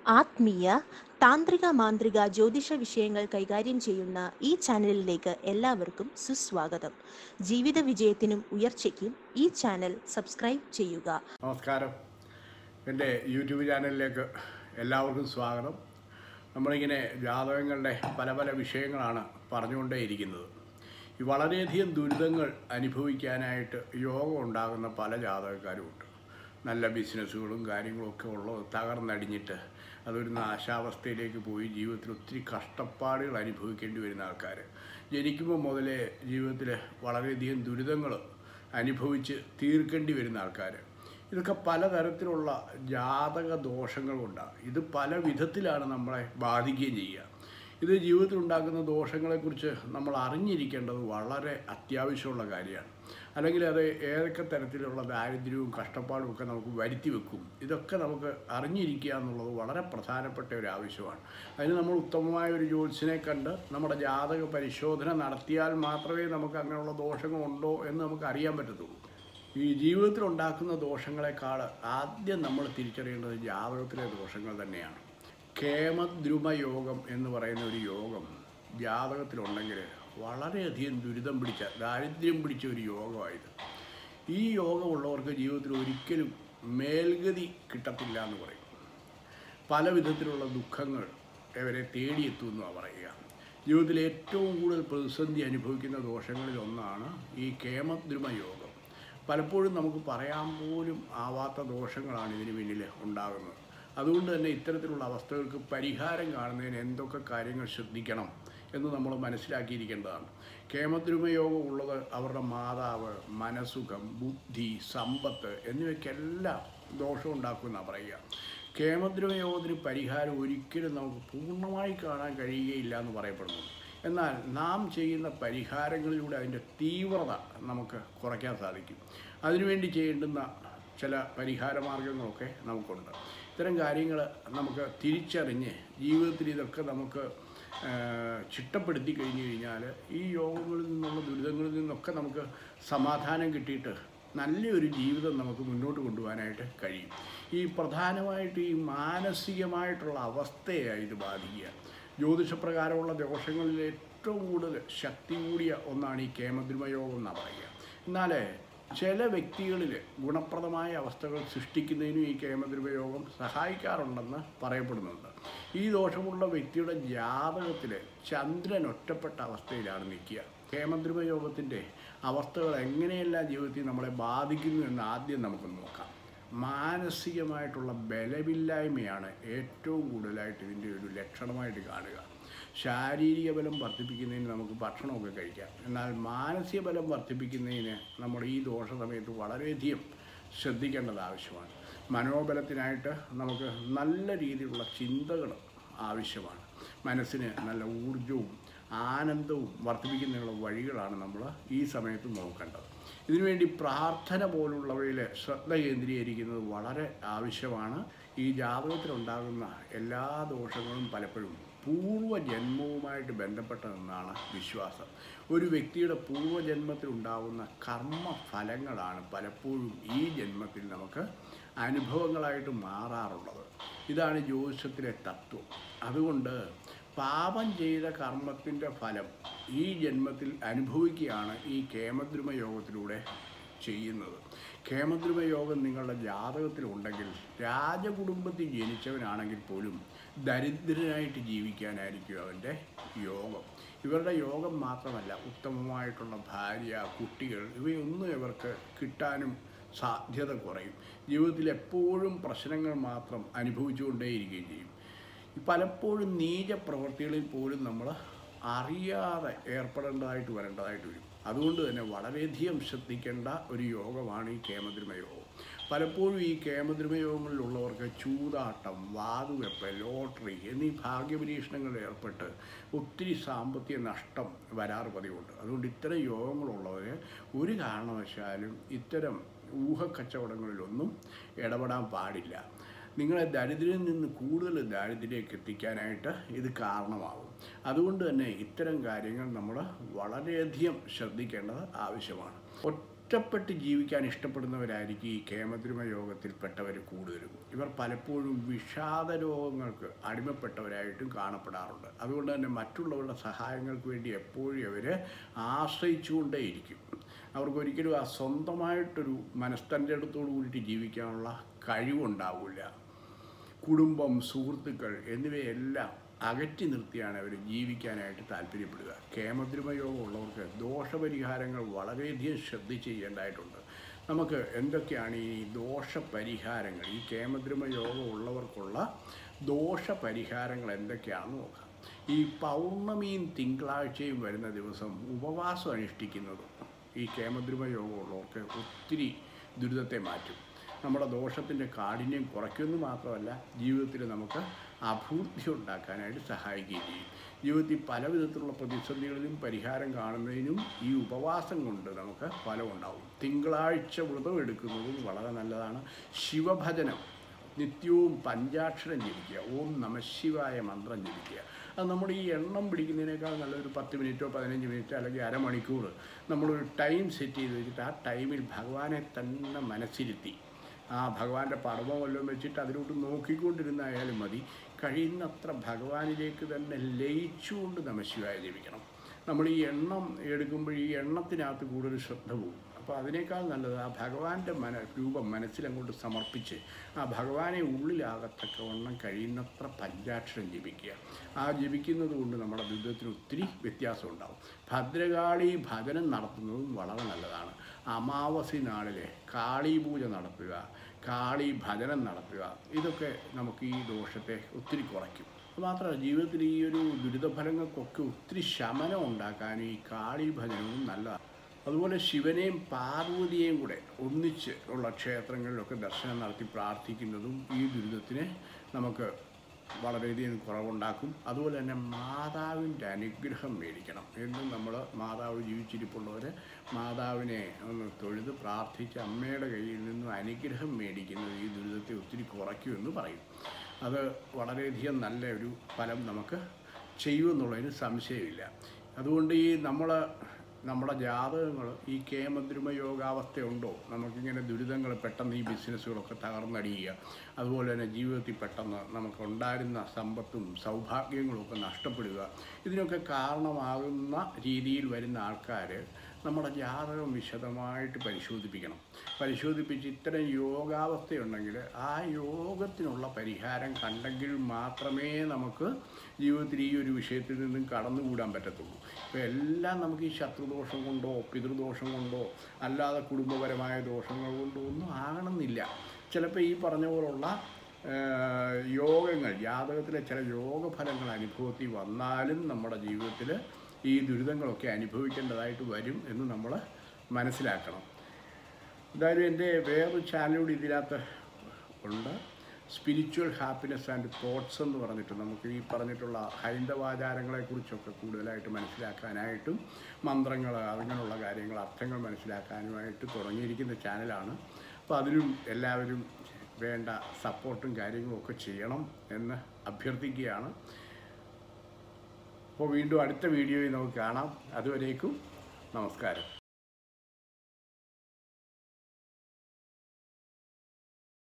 ആത്മീയ താന്ത്രിക മാന്ത്രിക ജ്യോതിഷ വിഷയങ്ങൾ കൈകാര്യം ചെയ്യുന്ന ഈ ചാനലിലേക്ക് എല്ലാവർക്കും സുസ്വാഗതം. ജീവിത വിജയത്തിനും ഉയർച്ചയ്ക്കും ഈ ചാനൽ സബ്സ്ക്രൈബ് ചെയ്യുക. നമസ്കാരം. എൻ്റെ യൂട്യൂബ് ചാനലിലേക്ക് എല്ലാവർക്കും സ്വാഗതം. നമ്മളിങ്ങനെ ജാതകങ്ങളുടെ പല പല വിഷയങ്ങളാണ് പറഞ്ഞുകൊണ്ടേയിരിക്കുന്നത്. ഈ വളരെയധികം ദുരിതങ്ങൾ അനുഭവിക്കാനായിട്ട് യോഗം ഉണ്ടാകുന്ന പല ജാതകക്കാരുമുണ്ട്. നല്ല ബിസിനസ്സുകളും കാര്യങ്ങളൊക്കെ ഉള്ളത് തകർന്നടിഞ്ഞിട്ട് അതൊരു നാശാവസ്ഥയിലേക്ക് പോയി ജീവിതത്തിൽ ഒത്തിരി കഷ്ടപ്പാടുകൾ അനുഭവിക്കേണ്ടി വരുന്ന ആൾക്കാർ, ജനിക്കുമ്പോൾ മുതലേ ജീവിതത്തിൽ വളരെയധികം ദുരിതങ്ങൾ അനുഭവിച്ച് തീർക്കേണ്ടി വരുന്ന ആൾക്കാർ, ഇതൊക്കെ പലതരത്തിലുള്ള ജാതക ദോഷങ്ങൾ കൊണ്ടാണ്. ഇത് പല വിധത്തിലാണ് നമ്മളെ ബാധിക്കുകയും ചെയ്യുക. ഇത് ജീവിതത്തിൽ ഉണ്ടാക്കുന്ന ദോഷങ്ങളെക്കുറിച്ച് നമ്മൾ അറിഞ്ഞിരിക്കേണ്ടത് വളരെ അത്യാവശ്യമുള്ള കാര്യമാണ്. അല്ലെങ്കിൽ അത് ഏതൊക്കെ തരത്തിലുള്ള ദാരിദ്ര്യവും കഷ്ടപ്പാടും ഒക്കെ നമുക്ക് വരുത്തി വെക്കും. ഇതൊക്കെ നമുക്ക് അറിഞ്ഞിരിക്കുക എന്നുള്ളത് വളരെ പ്രധാനപ്പെട്ട ഒരു ആവശ്യമാണ്. അതിന് നമ്മൾ ഉത്തമമായ ഒരു ജ്യോത്സ്യനെ കണ്ട് നമ്മുടെ ജാതക പരിശോധന നടത്തിയാൽ മാത്രമേ നമുക്ക് അങ്ങനെയുള്ള ദോഷങ്ങളുണ്ടോ എന്ന് നമുക്ക് അറിയാൻ പറ്റത്തുള്ളൂ. ഈ ജീവിതത്തിൽ ഉണ്ടാക്കുന്ന ദോഷങ്ങളെക്കാൾ ആദ്യം നമ്മൾ തിരിച്ചറിയേണ്ടത് ജാതകത്തിലെ ദോഷങ്ങൾ തന്നെയാണ്. കേമദ്രുമ യോഗം എന്ന് പറയുന്ന ഒരു യോഗം ജാതകത്തിലുണ്ടെങ്കിൽ വളരെയധികം ദുരിതം പിടിച്ച, ദാരിദ്ര്യം പിടിച്ച ഒരു യോഗമായത്. ഈ യോഗമുള്ളവർക്ക് ജീവിതത്തിൽ ഒരിക്കലും മേൽഗതി കിട്ടത്തില്ല എന്ന് പറയും. പല വിധത്തിലുള്ള ദുഃഖങ്ങൾ ഇവരെ തേടിയെത്തുമെന്നാണ് പറയുക. ജീവിതത്തിൽ ഏറ്റവും കൂടുതൽ പ്രതിസന്ധി അനുഭവിക്കുന്ന ദോഷങ്ങളിലൊന്നാണ് ഈ കേമദ്രുമ യോഗം. പലപ്പോഴും നമുക്ക് പറയാൻ പോലും ആവാത്ത ദോഷങ്ങളാണ് ഇതിന് പിന്നിൽ ഉണ്ടാകുന്നത്. അതുകൊണ്ട് തന്നെ ഇത്തരത്തിലുള്ള അവസ്ഥകൾക്ക് പരിഹാരം കാണുന്നതിന് എന്തൊക്കെ കാര്യങ്ങൾ ശ്രദ്ധിക്കണം എന്ന് നമ്മൾ മനസ്സിലാക്കിയിരിക്കേണ്ടതാണ്. കേമദ്രുമയോഗം ഉള്ളത് അവരുടെ മാതാവ്, മനസുഖം, ബുദ്ധി, സമ്പത്ത് എന്നിവയ്ക്കെല്ലാം ദോഷം ഉണ്ടാക്കുമെന്നാണ് പറയുക. കേമദ്രുമയോഗത്തിന് പരിഹാരം ഒരിക്കലും നമുക്ക് പൂർണ്ണമായി കാണാൻ കഴിയുകയില്ല എന്ന് പറയപ്പെടുന്നു. എന്നാൽ നാം ചെയ്യുന്ന പരിഹാരങ്ങളിലൂടെ അതിൻ്റെ തീവ്രത നമുക്ക് കുറയ്ക്കാൻ സാധിക്കും. അതിനുവേണ്ടി ചെയ്യേണ്ടുന്ന ചില പരിഹാര മാർഗങ്ങളൊക്കെ നമുക്കുണ്ട്. ഇത്തരം കാര്യങ്ങൾ നമുക്ക് തിരിച്ചറിഞ്ഞ് ജീവിതത്തിൽ ഇതൊക്കെ നമുക്ക് ചിട്ടപ്പെടുത്തി കഴിഞ്ഞു കഴിഞ്ഞാൽ ഈ യോഗങ്ങളിൽ നിന്നുള്ള ദുരിതങ്ങളിൽ നിന്നൊക്കെ നമുക്ക് സമാധാനം കിട്ടിയിട്ട് നല്ലൊരു ജീവിതം നമുക്ക് മുന്നോട്ട് കൊണ്ടുപോകാനായിട്ട് കഴിയും. ഈ പ്രധാനമായിട്ട് ഈ മാനസികമായിട്ടുള്ള അവസ്ഥയായി ഇത് ബാധിക്കുക. ജ്യോതിഷപ്രകാരമുള്ള ദോഷങ്ങളിൽ ഏറ്റവും കൂടുതൽ ശക്തി കൂടിയ ഒന്നാണ് ഈ കേമദ്രുമയോഗം എന്നാണ് പറയുക. എന്നാൽ ചില വ്യക്തികളിൽ ഗുണപ്രദമായ അവസ്ഥകൾ സൃഷ്ടിക്കുന്നതിനും ഈ കേമദ്രുമയോഗം സഹായിക്കാറുണ്ടെന്ന് പറയപ്പെടുന്നുണ്ട്. ഈ ദോഷമുള്ള വ്യക്തിയുടെ ജാതകത്തിൽ ചന്ദ്രൻ ഒറ്റപ്പെട്ട അവസ്ഥയിലാണ് നിൽക്കുക. കേമദ്രുമയോഗത്തിൻ്റെ അവസ്ഥകൾ എങ്ങനെയെല്ലാം ജീവിതത്തിൽ നമ്മളെ ബാധിക്കുന്നു എന്ന് ആദ്യം നമുക്ക് നോക്കാം. മാനസികമായിട്ടുള്ള ബലമില്ലായ്മയാണ് ഏറ്റവും കൂടുതലായിട്ട് ഇതിൻ്റെ ഒരു ലക്ഷണമായിട്ട് കാണുക. ശാരീരിക ബലം വർദ്ധിപ്പിക്കുന്നതിന് നമുക്ക് ഭക്ഷണമൊക്കെ കഴിക്കാം. എന്നാൽ മാനസിക ബലം വർദ്ധിപ്പിക്കുന്നതിന് നമ്മൾ ഈ ദോഷ സമയത്ത് വളരെയധികം ശ്രദ്ധിക്കേണ്ടത് ആവശ്യമാണ്. മനോബലത്തിനായിട്ട് നമുക്ക് നല്ല രീതിയിലുള്ള ചിന്തകൾ ആവശ്യമാണ്. മനസ്സിന് നല്ല ഊർജവും ആനന്ദവും വർദ്ധിപ്പിക്കുന്നതിനുള്ള വഴികളാണ് നമ്മൾ ഈ സമയത്ത് നോക്കേണ്ടത്. ഇതിനുവേണ്ടി പ്രാർത്ഥന പോലുള്ളവയിൽ ശ്രദ്ധ കേന്ദ്രീകരിക്കുന്നത് വളരെ ആവശ്യമാണ്. ഈ ജാതകത്തിലുണ്ടാകുന്ന എല്ലാ ദോഷങ്ങളും പലപ്പോഴും പൂർവ്വജന്മവുമായിട്ട് ബന്ധപ്പെട്ടതെന്നാണ് വിശ്വാസം. ഒരു വ്യക്തിയുടെ പൂർവ്വജന്മത്തിലുണ്ടാകുന്ന കർമ്മഫലങ്ങളാണ് പലപ്പോഴും ഈ ജന്മത്തിൽ നമുക്ക് അനുഭവങ്ങളായിട്ട് മാറാറുള്ളത്. ഇതാണ് ജ്യോതിഷത്തിലെ തത്വം. അതുകൊണ്ട് പാപം ചെയ്ത കർമ്മത്തിൻ്റെ ഫലം ഈ ജന്മത്തിൽ അനുഭവിക്കുകയാണ് ഈ കേമദ്രുമയോഗത്തിലൂടെ ചെയ്യുന്നത്. കേമദ്രുമയോഗം നിങ്ങളുടെ ജാതകത്തിലുണ്ടെങ്കിൽ രാജകുടുംബത്തിൽ ജനിച്ചവനാണെങ്കിൽ പോലും ദരിദ്രനായിട്ട് ജീവിക്കാനായിരിക്കും അവൻ്റെ യോഗം. ഇവരുടെ യോഗം മാത്രമല്ല, ഉത്തമമായിട്ടുള്ള ഭാര്യ, കുട്ടികൾ ഇവയൊന്നും ഇവർക്ക് കിട്ടാനും സാധ്യത കുറയും. ജീവിതത്തിൽ എപ്പോഴും പ്രശ്നങ്ങൾ മാത്രം അനുഭവിച്ചുകൊണ്ടേയിരിക്കുകയും ചെയ്യും. പലപ്പോഴും നീച പ്രവൃത്തികളിൽ പോലും നമ്മൾ അറിയാതെ ഏർപ്പെടേണ്ടതായിട്ട് വരും. അതുകൊണ്ട് തന്നെ വളരെയധികം ശ്രദ്ധിക്കേണ്ട ഒരു യോഗമാണ് ഈ കേമദ്രുമയോഗം. പലപ്പോഴും ഈ കേമദ്രുമയോഗങ്ങളിലുള്ളവർക്ക് ചൂതാട്ടം, വാതുവെപ്പ്, ലോട്ടറി എന്നീ ഭാഗ്യപരീക്ഷണങ്ങളിൽ ഏർപ്പെട്ട് ഒത്തിരി സാമ്പത്തിക നഷ്ടം വരാറ് പതിവുണ്ട്. അതുകൊണ്ട് ഇത്തരം യോഗങ്ങളുള്ളവർ ഒരു കാരണവശാലും ഇത്തരം ഊഹക്കച്ചവടങ്ങളിലൊന്നും ഇടപെടാൻ പാടില്ല. നിങ്ങളെ ദരിദ്രയിൽ നിന്ന് കൂടുതൽ ദാരിദ്ര്യത്തിലേക്ക് എത്തിക്കാനായിട്ട് ഇത് കാരണമാകും. അതുകൊണ്ട് തന്നെ ഇത്തരം കാര്യങ്ങൾ നമ്മൾ വളരെയധികം ശ്രദ്ധിക്കേണ്ടത് ആവശ്യമാണ്. ഒറ്റ ഒറ്റപ്പെട്ട് ജീവിക്കാൻ ഇഷ്ടപ്പെടുന്നവരായിരിക്കും ഈ കേമദ്രുമ യോഗത്തിൽപ്പെട്ടവർ കൂടുതലും. ഇവർ പലപ്പോഴും വിഷാദ രോഗങ്ങൾക്ക് അടിമപ്പെട്ടവരായിട്ടും കാണപ്പെടാറുണ്ട്. അതുകൊണ്ട് തന്നെ മറ്റുള്ളവരുടെ സഹായങ്ങൾക്ക് വേണ്ടി എപ്പോഴും അവർ ആശ്രയിച്ചുകൊണ്ടേയിരിക്കും. അവർക്കൊരിക്കലും ആ സ്വന്തമായിട്ടൊരു മനസ്തൻ്റെടത്തോടു കൂടിയിട്ട് ജീവിക്കാനുള്ള കഴിവുണ്ടാവില്ല. കുടുംബം, സുഹൃത്തുക്കൾ എന്നിവയെല്ലാം അകറ്റി നിർത്തിയാണ് അവർ ജീവിക്കാനായിട്ട് താല്പര്യപ്പെടുക. കേമദ്രുമ യോഗം ഉള്ളവർക്ക് ദോഷപരിഹാരങ്ങൾ വളരെയധികം ശ്രദ്ധിച്ച് ചെയ്യേണ്ടതായിട്ടുണ്ട്. നമുക്ക് എന്തൊക്കെയാണ് ഈ ദോഷപരിഹാരങ്ങൾ, ഈ കേമദ്രുമ യോഗം ഉള്ളവർക്കുള്ള ദോഷപരിഹാരങ്ങൾ എന്തൊക്കെയാണെന്ന് നോക്കാം. ഈ പൗർണമിയും തിങ്കളാഴ്ചയും വരുന്ന ദിവസം ഉപവാസം അനുഷ്ഠിക്കുന്നതും ഈ കേമദ്രുമ യോഗം ഉള്ളവർക്ക് ഒത്തിരി ദുരിതത്തെ മാറ്റും. നമ്മുടെ ദോഷത്തിൻ്റെ കാഠിന്യം കുറയ്ക്കുമെന്ന് മാത്രമല്ല, ജീവിതത്തിൽ നമുക്ക് അഭിവൃദ്ധി ഉണ്ടാക്കാനായിട്ട് സഹായിക്കുകയും ചെയ്യും. ജീവിതത്തിൽ പല വിധത്തിലുള്ള പ്രതിസന്ധികളിലും പരിഹാരം കാണുന്നതിനും ഈ ഉപവാസം കൊണ്ട് നമുക്ക് ഫലമുണ്ടാവും. തിങ്കളാഴ്ച വ്രതം എടുക്കുന്നതും വളരെ നല്ലതാണ്. ശിവഭജനം നിത്യവും പഞ്ചാക്ഷരം ജപിക്കുക, ഓം നമഃശിവായ മന്ത്രം ജപിക്കുക. അത് നമ്മുടെ ഈ എണ്ണം പിടിക്കുന്നതിനേക്കാൾ നല്ലൊരു 10 മിനിറ്റോ 15 മിനിറ്റോ അല്ലെങ്കിൽ അരമണിക്കൂർ നമ്മളൊരു ടൈം സെറ്റ് ചെയ്ത് വെച്ചിട്ട് ആ ടൈമിൽ ഭഗവാനെ തന്നെ മനസ്സിരുത്തി ആ ഭഗവാന്റെ പടമോ വല്ലതും വെച്ചിട്ട് അതിലോട്ട് നോക്കിക്കൊണ്ടിരുന്നായാലും മതി. കഴിയുന്നത്ര ഭഗവാനിലേക്ക് തന്നെ ലയിച്ചുകൊണ്ട് നമഃശിവായ ജപിക്കണം. നമ്മൾ ഈ എണ്ണം എടുക്കുമ്പോൾ ഈ എണ്ണത്തിനകത്ത് കൂടുതൽ ശ്രദ്ധ പോകും. അപ്പോൾ അതിനേക്കാൾ നല്ലത് ആ ഭഗവാന്റെ രൂപം മനസ്സിലങ്ങോട്ട് സമർപ്പിച്ച് ആ ഭഗവാനെ ഉള്ളിലാകത്തക്കവണ്ണം കഴിയുന്നത്ര പഞ്ചാക്ഷരം ജപിക്കുക. ആ ജപിക്കുന്നത് കൊണ്ട് നമ്മുടെ ജീവിതത്തിന് ഒത്തിരി വ്യത്യാസം ഉണ്ടാകും. ഭദ്രകാളി ഭജനം നടത്തുന്നതും വളരെ നല്ലതാണ്. അമാവാസി നാളിലെ കാളി പൂജ നടത്തുക, കാളി ഭജനം നടത്തുക, ഇതൊക്കെ നമുക്ക് ഈ ദോഷത്തെ ഒത്തിരി കുറയ്ക്കും. മാത്രമല്ല ജീവിതത്തിൽ ഈ ഒരു ദുരിതഫലങ്ങൾക്കൊക്കെ ഒത്തിരി ശമനം ഉണ്ടാക്കാനും ഈ കാളി ഭജനവും നല്ലതാണ്. അതുപോലെ ശിവനെയും പാർവതിയെയും കൂടെ ഒന്നിച്ച് ഉള്ള ക്ഷേത്രങ്ങളിലൊക്കെ ദർശനം നടത്തി പ്രാർത്ഥിക്കുന്നതും ഈ ദുരിതത്തിന് നമുക്ക് വളരെയധികം കുറവുണ്ടാക്കും. അതുപോലെ തന്നെ മാതാവിൻ്റെ അനുഗ്രഹം മേടിക്കണം. എന്നും നമ്മൾ മാതാവ് ജീവിച്ചിരിപ്പുള്ളവർ മാതാവിനെ ഒന്ന് തൊഴുത് പ്രാർത്ഥിച്ച് അമ്മയുടെ കയ്യിൽ നിന്നും അനുഗ്രഹം മേടിക്കുന്നത് ഈ ദുരിതത്തെ ഒത്തിരി കുറയ്ക്കുമെന്ന് പറയും. അത് വളരെയധികം നല്ല ഒരു ഫലം നമുക്ക് ചെയ്യുമെന്നുള്ളതിന് സംശയമില്ല. അതുകൊണ്ട് ഈ നമ്മുടെ ജാതകങ്ങൾ ഈ കേമദ്രുമ യോഗാവസ്ഥയുണ്ടോ, നമുക്കിങ്ങനെ ദുരിതങ്ങൾ പെട്ടെന്ന് ഈ ബിസിനസ്സുകളൊക്കെ തകർന്നടിയുക, അതുപോലെ തന്നെ ജീവിതത്തിൽ പെട്ടെന്ന് നമുക്കുണ്ടായിരുന്ന സമ്പത്തും സൗഭാഗ്യങ്ങളും ഒക്കെ നഷ്ടപ്പെടുക, ഇതിനൊക്കെ കാരണമാകുന്ന രീതിയിൽ വരുന്ന ആൾക്കാർ നമ്മുടെ ജാതകം വിശദമായിട്ട് പരിശോധിപ്പിച്ച് ഇത്തരം യോഗാവസ്ഥയുണ്ടെങ്കിൽ ആ യോഗത്തിനുള്ള പരിഹാരം കണ്ടെങ്കിൽ മാത്രമേ നമുക്ക് ജീവിതത്തിൽ ഈ ഒരു വിഷയത്തിൽ നിന്നും കടന്നുകൂടാൻ പറ്റത്തുള്ളൂ. ഇപ്പോൾ എല്ലാം നമുക്ക് ഈ ശത്രുദോഷം കൊണ്ടോ പിതൃദോഷം കൊണ്ടോ അല്ലാതെ കുടുംബപരമായ ദോഷങ്ങൾ കൊണ്ടോ ഒന്നും ആകണമെന്നില്ല. ചിലപ്പോൾ ഈ പറഞ്ഞ പോലുള്ള യോഗങ്ങൾ, ജാതകത്തിലെ ചില യോഗഫലങ്ങൾ അനുഭവത്തിൽ വന്നാലും നമ്മുടെ ജീവിതത്തിൽ ഈ ദുരിതങ്ങളൊക്കെ അനുഭവിക്കേണ്ടതായിട്ട് വരും എന്ന് നമ്മൾ മനസ്സിലാക്കണം. എന്തായാലും എൻ്റെ വേറൊരു ചാനലൂടെ ഇതിനകത്ത് ഉണ്ട്, സ്പിരിച്വൽ ഹാപ്പിനെസ് ആൻഡ് തോട്ട്സ് എന്ന് പറഞ്ഞിട്ട് നമുക്ക് ഈ പറഞ്ഞിട്ടുള്ള ഹൈന്ദവാചാരങ്ങളെക്കുറിച്ചൊക്കെ കൂടുതലായിട്ട് മനസ്സിലാക്കാനായിട്ടും മന്ത്രങ്ങൾ അങ്ങനെയുള്ള കാര്യങ്ങൾ അർത്ഥങ്ങൾ മനസ്സിലാക്കാനുമായിട്ട് തുടങ്ങിയിരിക്കുന്ന ചാനലാണ്. അപ്പോൾ അതിലും എല്ലാവരും വേണ്ട സപ്പോർട്ടും കാര്യങ്ങളും ഒക്കെ ചെയ്യണം എന്ന് അഭ്യർത്ഥിക്കുകയാണ്. അപ്പോൾ വീണ്ടും അടുത്ത വീഡിയോയിൽ നമുക്ക് കാണാം. അതുവരേക്കും നമസ്കാരം.